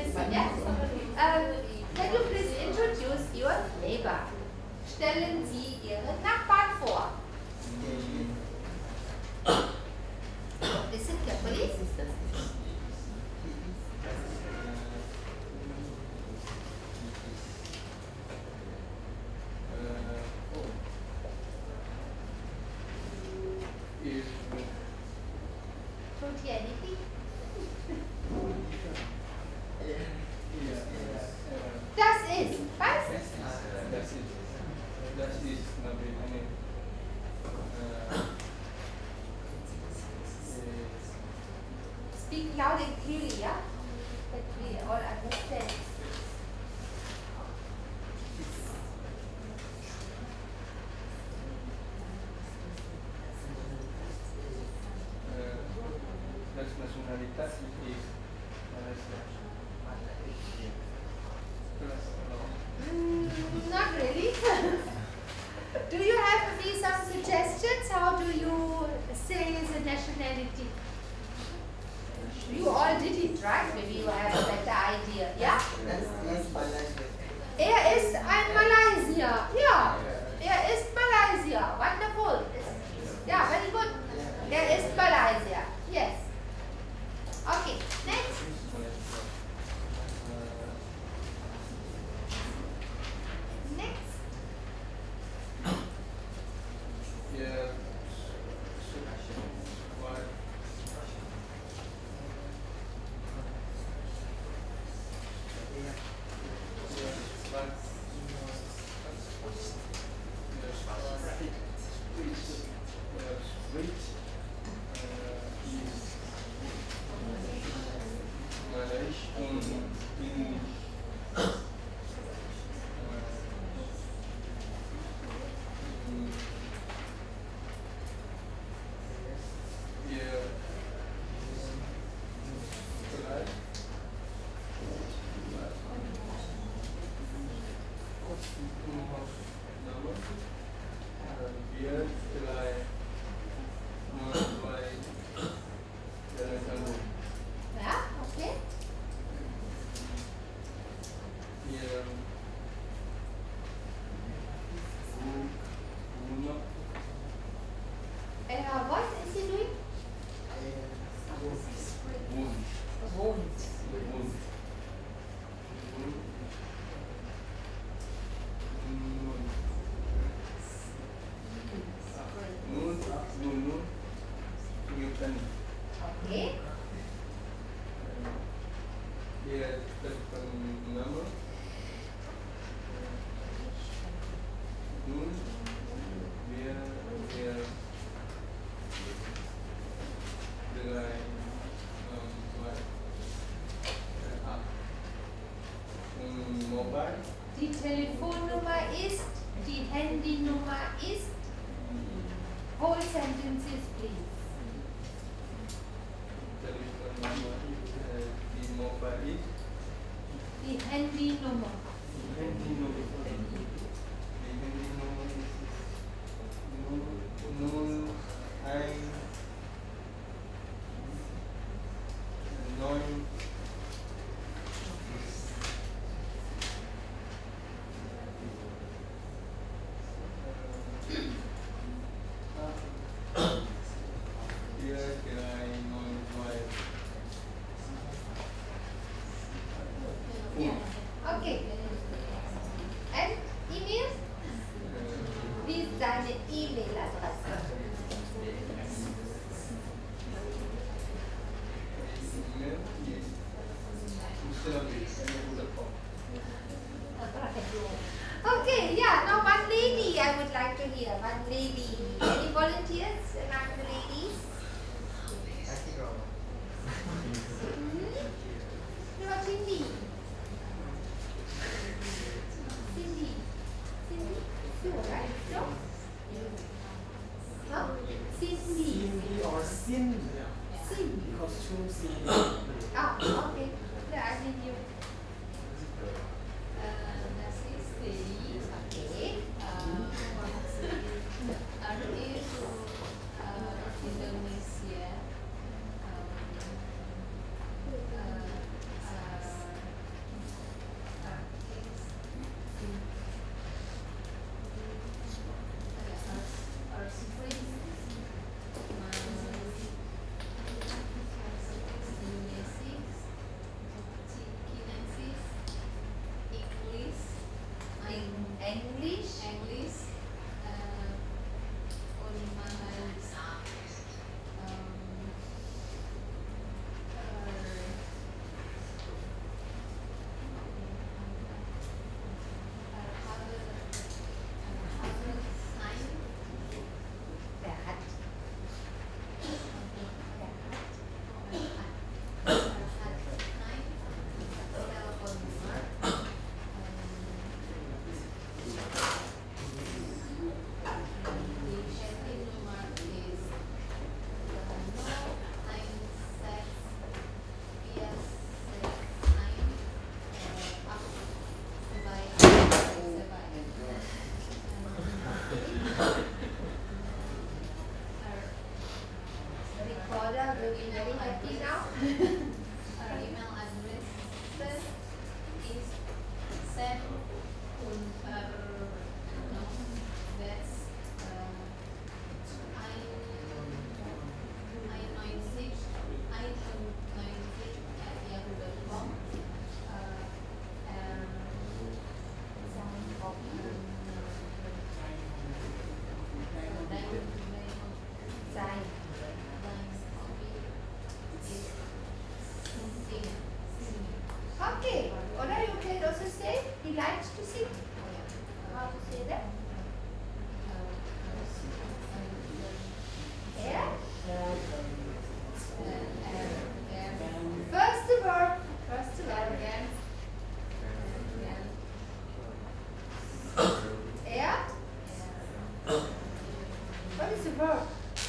S1: don't hear anything. Das ist, was?
S4: Das ist natürlich eine
S1: Speak loud and clearly, yeah? That we all understand.
S4: las nacionalidades y
S1: Not really. Do you have maybe some suggestions? How do you say the nationality? You all did it, right? Maybe you have a better idea. Yeah? Ist ein Malaysia. Ja. Ist Malaysia. Wonderful. Yeah, very good. Ist Malaysia. Yes. Okay, next. Next. What is he doing? Okay.
S4: Dia telepon nama Nun dia dengan Mobile.
S1: Die Telefonnummer ist, die Handynummer ist. Whole sentences, please.
S4: Telefonnummer die Mobile ist.
S1: Die Handynummer.
S4: Die Handynummer ist 9
S1: Okay. And email? Wie ist deine E-Mail-Adresse? Okay, yeah, now one lady I would like to hear. One lady. Any volunteers among the ladies? No, Cindy. Cindy. Cindy? You, right? No? Huh? Cindy.
S3: Cindy or Cindy.
S1: Cindy.
S3: Because two Cindy.
S1: Ah, okay. Yeah, I need you.
S5: Das ist die
S1: Okay.
S5: Indonesia.
S1: will be very happy now.
S5: Email address is Sam Unter. No, that's I96 at yahoo.com.
S1: Okay, Oda, you can also say he likes to sing. How to say that? Yeah? First the verb. First the verb. Yeah? What is the verb?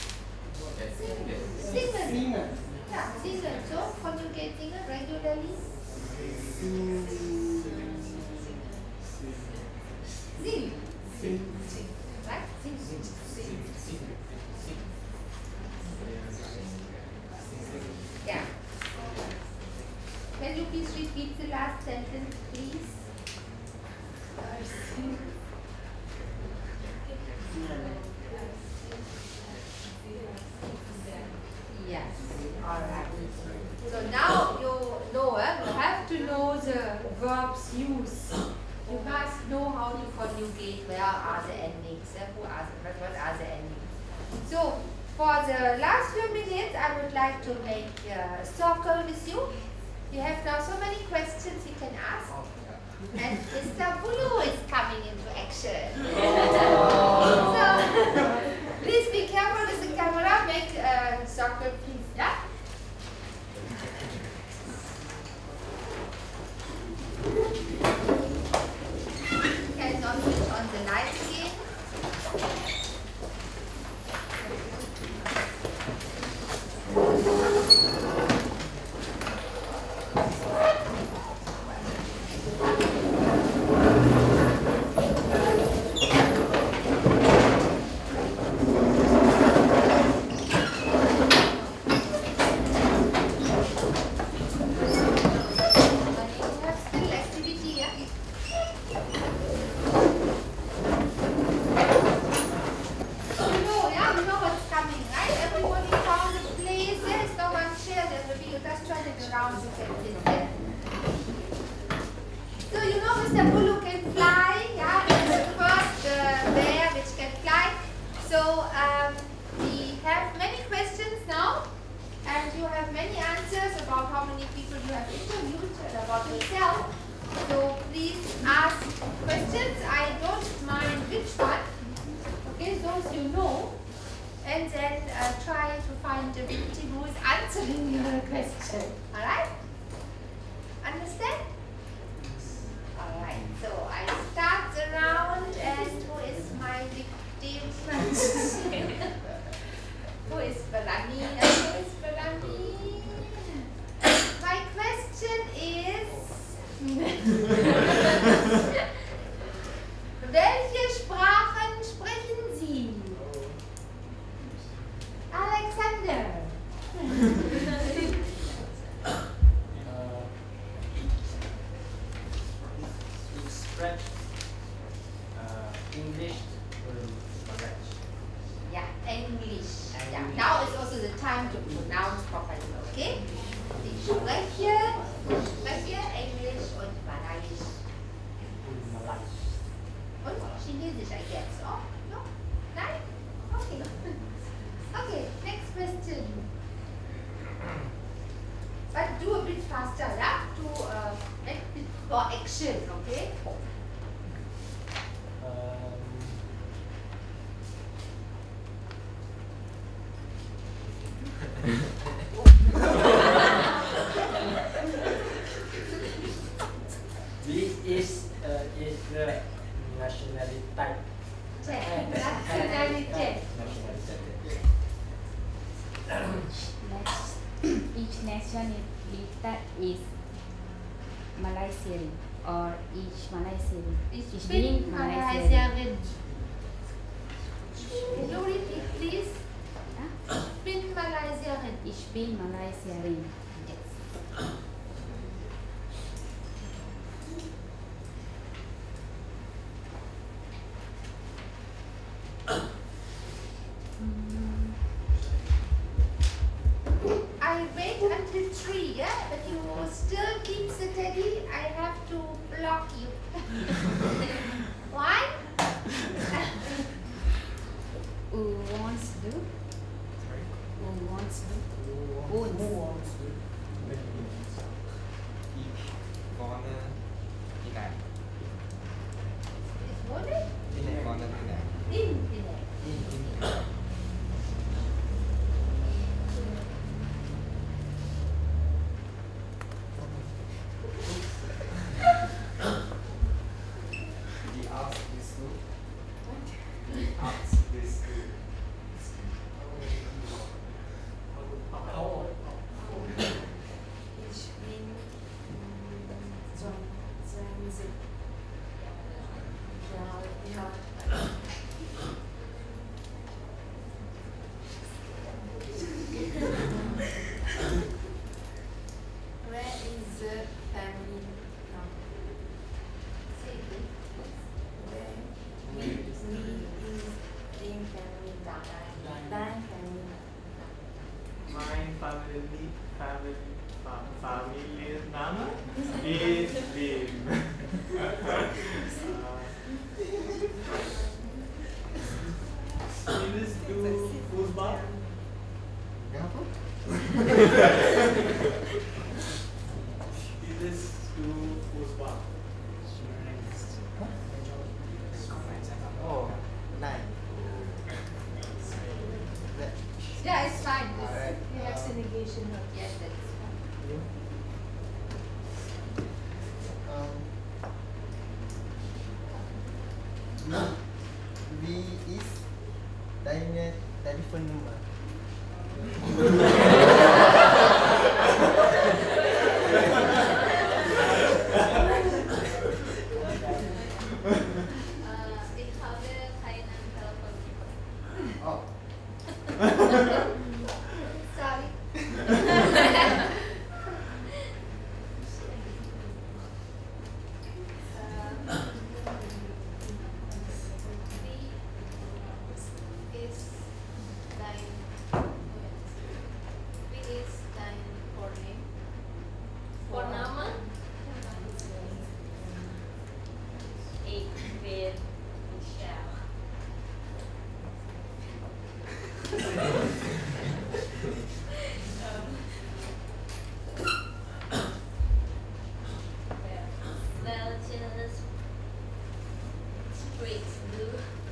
S1: Singen.
S3: Singen.
S1: Yeah, singen. So conjugate singen regularly. Sing. Right? Sing. Yeah. Can you please repeat the last sentence, please? Yes. All right. So now you know, you have to know the verbs use. You must know how to conjugate. Where are the endings? What are the endings? So for the last few minutes, I would like to make a circle with you. You have now so many questions you can ask. And Mr. Bulu is coming into action. So please be careful with the camera. Make a circle, please. Yeah? Can now switch on the light again.
S2: English correct.
S1: Yeah, English. Yeah. Now is also the time to pronounce properly, okay? Ich spreche Englisch und Malaiisch. Und Chinesisch, I guess. Oh, no? Nein? Okay. Okay, next question. But do a bit faster, yeah? To make a bit more action, okay?
S2: This is the nationality type.
S1: Nationality.
S6: Each nationality is Malaysian or each Malaysian.
S1: Ich
S6: being
S1: bin
S6: Malaysian.
S1: Malaysianin. Can you repeat, please?
S6: Huh?
S1: Ich bin Malaysianin.
S6: Ich bin Malaysia rin.
S1: Yes. I wait until 3, yeah? But you still keep steady, I have to block you. Why?
S6: Who wants to do? Who wants to do? Who wants to do?
S7: Vorne hinein.
S1: Is what it?
S7: Vorne hinein.
S1: In.
S7: Die Arzt bist du? Arzt bist du?
S3: Ich bin Transit. Ja. Where is the family now? Where we is in family now? Dein family.
S8: Mein Familienname ist Lim. Spielst du Fußball? Spielst du Fußball?
S7: Oh, nein.
S1: Yeah, it's fine.
S7: Alright.
S1: You have segregation of yes, that is fine.
S7: Wie ist deine Telefonnummer?
S5: Ich habe keinen Telefon.
S7: Oh,
S1: Sorry.
S5: Wie ist dein Vorname? Vorname? Ich bin Michelle. Welches streets du?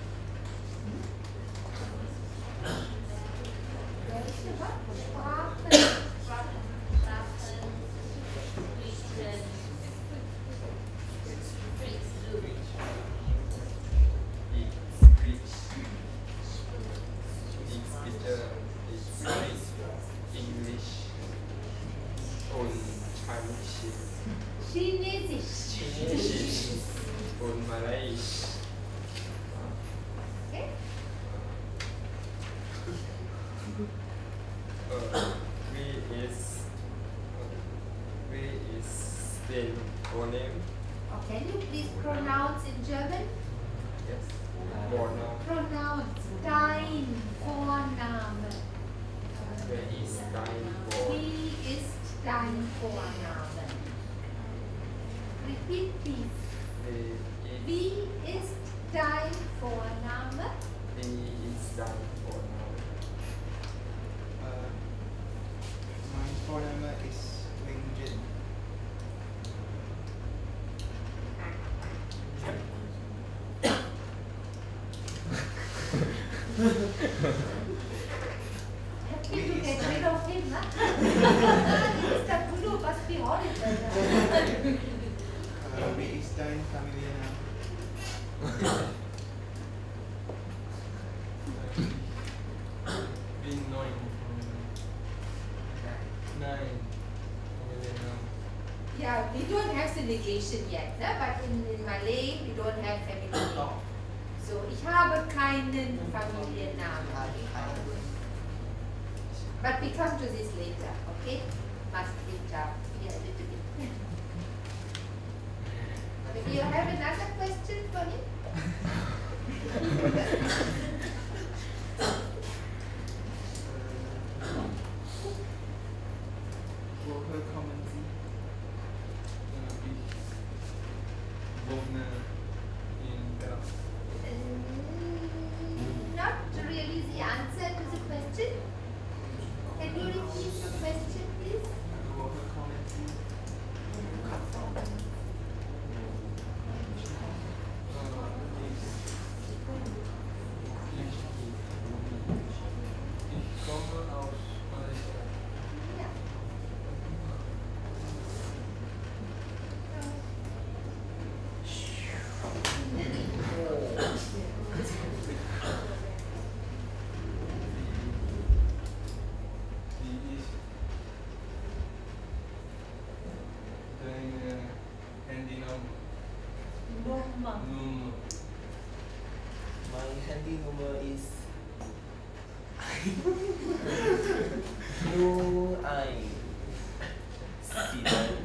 S7: English und
S1: Chinesisch.
S7: Chinesisch und Malayisch.
S1: Okay?
S7: Wie ist den Vorname?
S1: Oh, can you please pronounce in German?
S7: Yes. Vorname.
S1: Pronounce dein Vorname.
S7: Wer ist dein Vorname?
S1: Wie ist dein Vorname? Repeat please. Wie ist dein Vorname?
S7: Wie ist dein Vorname?
S9: Mein Vorname ist Wing Jin.
S1: Happy to get rid of him, huh? Mr. Guru must be horrible.
S9: Wie ist dein Familienname?
S4: Bin 9. 9.
S1: Yeah, we don't have segregation yet, ne? But in Malay we don't have family name. So ich habe keinen Familiennamen. But we come to this later, okay? Must be here a little bit. Maybe you have another question for me?
S9: Woher kommen Sie?
S4: Ich wohne in Perak.
S1: Not really the answer to the question. Can you repeat the question, please?
S9: Woher kommen Sie?
S4: Ich komme aus Malaysia.
S1: Yeah.
S4: Wie ist deine Handynummer? Nummer.
S7: My handy number is 0I7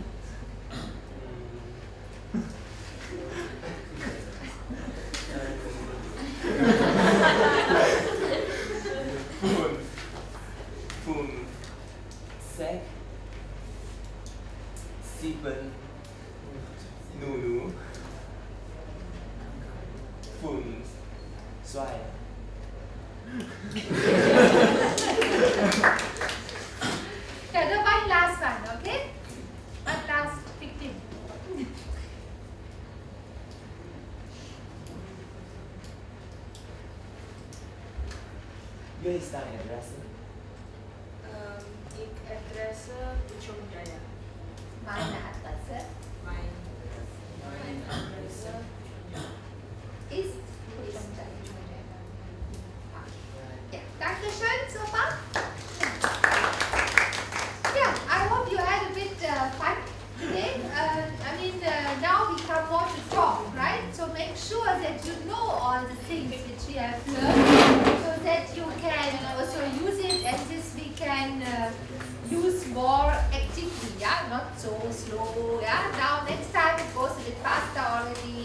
S7: fünf sechs sieben null fünf zwei.
S1: Yeah, the one last one, okay? One last victim.
S7: Where is thy address?
S3: Ik adresse Puchong Jaya.
S1: Meine Adresse
S3: Mijn adresse
S1: ist Ja, danke schön, super. Yeah, I hope you had a bit fun today. Now we come more to talk, right? So make sure that you know all the things which we have learned so that you can also use it, and this we can use more actively, yeah? Not so slow, yeah? Now next time it goes a bit faster already.